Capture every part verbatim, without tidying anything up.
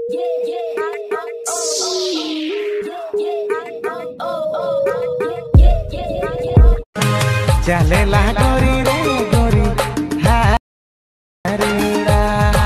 चलेला गोरी रे गोरी हरेड़ा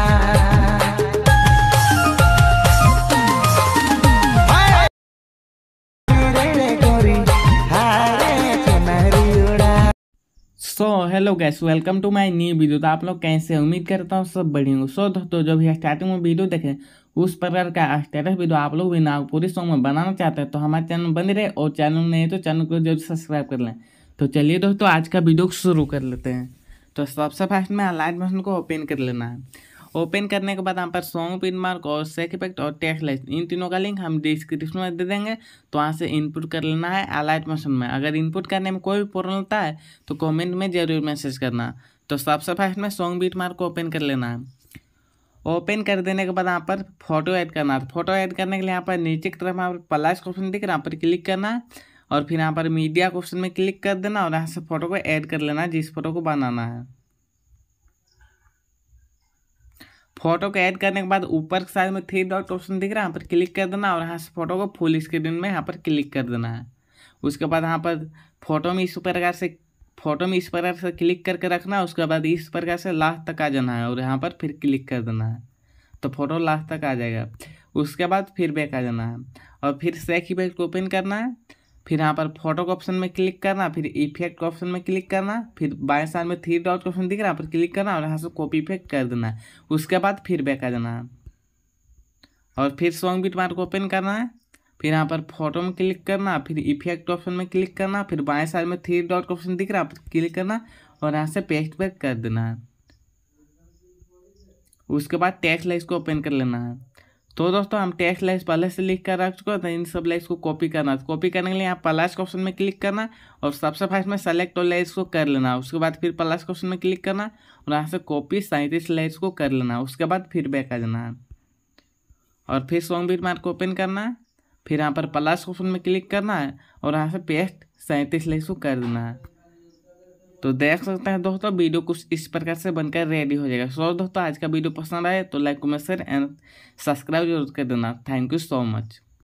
रे गोरी हरे चुनरियोड़ा। So hello guys, welcome to my new video. तो आप लोग कैसे, उम्मीद करता हूँ सब बढ़िया होंगे। सो दोस्तों, जो भी स्टार्टिंग में वीडियो देखें उस प्रकार का स्टेटस वीडियो आप लोग भी नागपुरी सॉन्ग में बनाना चाहते हैं तो हमारे चैनल बने रहे, और चैनल नहीं तो चैनल को जरूर सब्सक्राइब कर लें। तो चलिए दोस्तों, आज का वीडियो शुरू कर लेते हैं। तो सबसे फर्स्ट में लाइट मोशन को ओपन कर लेना है। ओपन करने के बाद यहाँ पर सॉन्ग पिन मार्क और सेक इफेक्ट और टेक्स्ट लाइट, इन तीनों का लिंक हम डिस्क्रिप्शन में दे देंगे। तो वहाँ से इनपुट कर लेना है अलाइट मोशन में। अगर इनपुट करने में कोई भी प्रॉब्लम होता है तो कमेंट में जरूर मैसेज करना। तो सबसे फर्स्ट में सॉन्ग बीट मार्क को ओपन कर लेना है। ओपन कर देने के बाद यहाँ पर फोटो ऐड करना है। फोटो ऐड करने के लिए यहाँ पर नीचे की तरफ यहाँ पर प्लस का ऑप्शन दिख रहा है, यहाँ पर क्लिक करना है और फिर यहाँ पर मीडिया के ऑप्शन में क्लिक कर देना और यहाँ से फोटो को ऐड कर लेना है जिस फोटो को बनाना है। फोटो को ऐड करने के बाद ऊपर के साइड में थ्री डॉट ऑप्शन दिख रहा है, यहाँ पर क्लिक कर देना और यहाँ से फोटो को फुल स्क्रीन में यहाँ पर क्लिक कर देना है। उसके बाद यहाँ पर फोटो में इस प्रकार से फोटो में इस प्रकार से क्लिक करके रखना है। उसके बाद इस प्रकार से लास्ट तक आ जाना है और यहाँ पर फिर क्लिक कर देना है तो फोटो लास्ट तक आ जाएगा। उसके बाद फिर बैक आ जाना है और फिर सेक इफेक्ट को ओपन करना है। फिर यहाँ पर फोटो के ऑप्शन में क्लिक करना, फिर इफेक्ट के ऑप्शन में क्लिक करना, फिर बाएं साइड में थ्री डॉट का ऑप्शन दिख रहा है, यहाँ पर क्लिक करना और यहाँ से कॉपी इफेक्ट कर देना है। उसके बाद फिर बैक आ जाना है और फिर सॉन्ग बीट मार्क को ओपन करना है। फिर यहाँ पर फोटो में क्लिक करना, फिर इफेक्ट ऑप्शन में क्लिक करना, फिर बाएं साइड में थ्री डॉट का ऑप्शन दिख रहा है, यहाँ पर क्लिक करना और यहाँ से पेस्ट बैक कर देना है। उसके बाद टेक्स्ट लाइन्स को ओपन कर लेना है। तो दोस्तों, हम टेक्स्ट लाइन्स पहले से लिख कर रख चुके हैं, इन सब लाइन्स को कॉपी करना है। कॉपी करने के लिए यहाँ प्लस के ऑप्शन में क्लिक करना और सबसे फर्स्ट में सेलेक्ट और लाइन्स को कर लेना। उसके बाद फिर प्लस के ऑप्शन में क्लिक करना और यहाँ से कॉपी सैंतीस लाइन्स को कर लेना। उसके बाद फिर बैक आ जाना है और फिर सॉन्ग बीट मार्क को ओपन करना है। फिर यहाँ पर प्लस ऑप्शन में क्लिक करना है और यहाँ से पेस्ट सैंतीस लाइन्स को कर देना है। तो देख सकते हैं दोस्तों, वीडियो कुछ इस प्रकार से बनकर रेडी हो जाएगा। सो दोस्तों, आज का वीडियो पसंद आए तो like comment share and subscribe जरूर कर देना। Thank you so much.